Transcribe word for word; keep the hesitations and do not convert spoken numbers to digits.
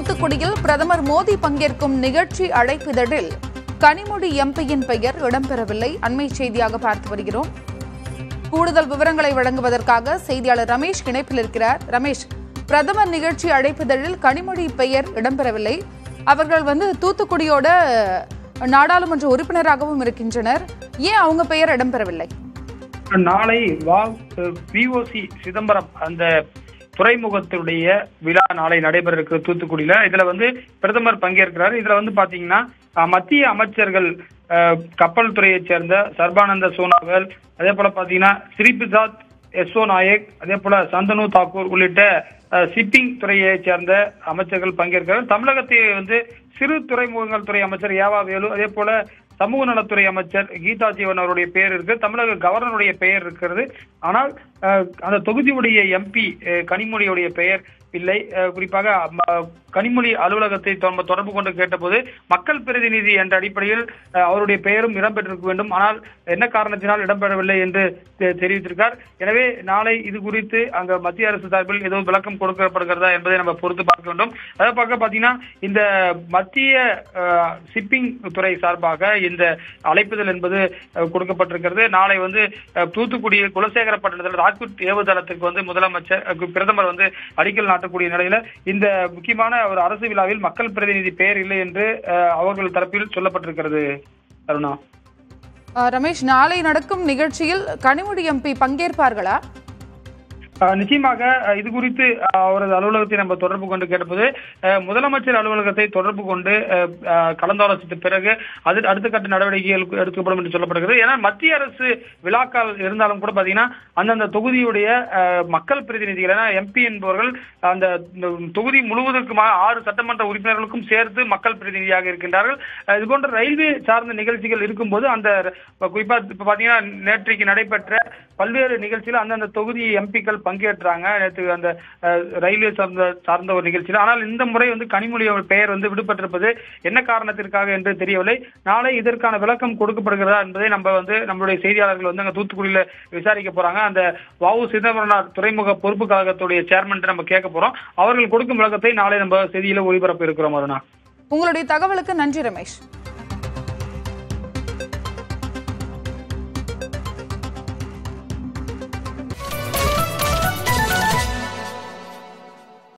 தூத்துக்குடியில் பிரதமர் மோடி பங்கேற்கும் நிகழ்ச்சி அழைப்பிதழில் கனிமொழி எம்பியின் பெயர் இடம்பெறவில்லை. அண்மை செய்தியாக பார்த்து வருகிறோம். கூடுதல் விவரங்களை வழங்குவதற்காக செய்தியாளர் ரமேஷ் இணைப்பில் இருக்கிறார். ரமேஷ், பிரதமர் நிகழ்ச்சி அழைப்பிதழில் கனிமொழி பெயர் இடம்பெறவில்லை. அவர்கள் வந்து தூத்துக்குடியோட நாடாளுமன்ற உறுப்பினராகவும் இருக்கின்றனர். ஏன் அவங்க பெயர் இடம்பெறவில்லை? நாளை விஓசி சிதம்பரம் அந்த துறைமுகத்துடைய விழா நாளை நடைபெற இருக்கிற தூத்துக்குடியில இதுல வந்து பிரதமர் பங்கேற்கிறார். இதுல வந்து பாத்தீங்கன்னா மத்திய அமைச்சர்கள் கப்பல் துறையை சேர்ந்த சர்பானந்த சோனோவால், அதே போல பாத்தீங்கன்னா ஸ்ரீபிரசாத் யசோ நாயக், அதே போல சந்தனு தாக்கூர் உள்ளிட்ட ஷிப்பிங் துறையை சேர்ந்த அமைச்சர்கள் பங்கேற்கிறார். தமிழகத்தை வந்து சிறு துறைமுகங்கள் துறை அமைச்சர் ஏவா வேலு, அதே போல சமூக நலத்துறை அமைச்சர் கீதா ஜீவன் அவருடைய பெயர் இருக்கு, தமிழக கவர்னருடைய பெயர் இருக்கிறது. ஆனால் அந்த தொகுதியுடைய எம்பி கனிமொழியுடைய பெயர் இல்லை. குறிப்பாக கனிமொழி அலுவலகத்தை தொடர்பு கொண்டு கேட்டபோது மக்கள் பிரதிநிதி என்ற அடிப்படையில் அவருடைய பெயரும் இடம்பெற்றிருக்க வேண்டும், ஆனால் என்ன காரணத்தினால் இடம்பெறவில்லை என்று தெரிவித்திருக்கார். எனவே நாளை இது குறித்து அங்க மத்திய அரசு சார்பில் ஏதோ விளக்கம் கொடுக்கப்படுகிறதா என்பதை நம்ம பொறுத்து பார்க்க வேண்டும். அதை பார்க்க பாத்தீங்கன்னா இந்த மத்திய ஷிப்பிங் துறை சார்பாக இந்த அழைப்புதல் என்பது கொடுக்கப்பட்டிருக்கிறது. நாளை வந்து தூத்துக்குடி குலசேகரப்பட்டினத்தில் ராக்கெட் ஏவுதளத்துக்கு வந்து முதலமைச்சர் பிரதமர் வந்து அடிக்கல் நாட்டக்கூடிய நிலையில இந்த முக்கியமான ஒரு அரசு விழாவில் மக்கள் பிரதிநிதி பெயர் இல்லை என்று அவர்கள் தரப்பில் சொல்லப்பட்டிருக்கிறது. அருணா, ரமேஷ், நாளை நடக்கும் நிகழ்ச்சியில் கனிமொழி எம்பி பங்கேற்பார்களா? நிச்சயமாக இது குறித்து அவரது அலுவலகத்தை நம்ம தொடர்பு கொண்டு கேட்டபோது முதலமைச்சர் அலுவலகத்தை தொடர்பு கொண்டு கலந்தாலோசித்த பிறகு அது அடுத்த கட்ட நடவடிக்கைகள் எடுக்கப்படும் என்று சொல்லப்படுகிறது. ஏன்னா மத்திய அரசு விழாக்கள் இருந்தாலும் கூட பாத்தீங்கன்னா அந்தந்த தொகுதியுடைய மக்கள் பிரதிநிதிகள் எம்பி என்பவர்கள் அந்த தொகுதி முழுவதற்குமாக ஆறு சட்டமன்ற உறுப்பினர்களுக்கும் சேர்த்து மக்கள் பிரதிநிதியாக இருக்கின்றார்கள். இது போன்ற ரயில்வே சார்ந்த நிகழ்ச்சிகள் இருக்கும்போது அந்த குறிப்பா இப்ப பாத்தீங்கன்னா நேற்றைக்கு நடைபெற்ற பல்வேறு நிகழ்ச்சியில் அந்தந்த தொகுதி எம்பிக்கள் பங்கேற்றாங்க. நேற்று அந்த ரயில்வே சார்ந்த சார்ந்த ஒரு நிகழ்ச்சியில். ஆனால் இந்த முறை வந்து கனிமொழி பெயர் வந்து விடுபட்டிருப்பது என்ன காரணத்திற்காக என்று தெரியவில்லை. நாளை இதற்கான விளக்கம் கொடுக்கப்படுகிறதா என்பதை நம்ம வந்து நம்மளுடைய செய்தியாளர்கள் வந்து அங்க தூத்துக்குடியில விசாரிக்க போறாங்க. அந்த வஉ சிதம்பரனார் துறைமுக பொறுப்பு கழகத்துடைய சேர்மன் நம்ம கேட்க போறோம். அவர்கள் கொடுக்கும் விளக்கத்தை நாளை நம்ம செய்தியில ஒளிபரப்ப இருக்கிறோம். அருணா, உங்களுடைய தகவலுக்கு நன்றி ரமேஷ்.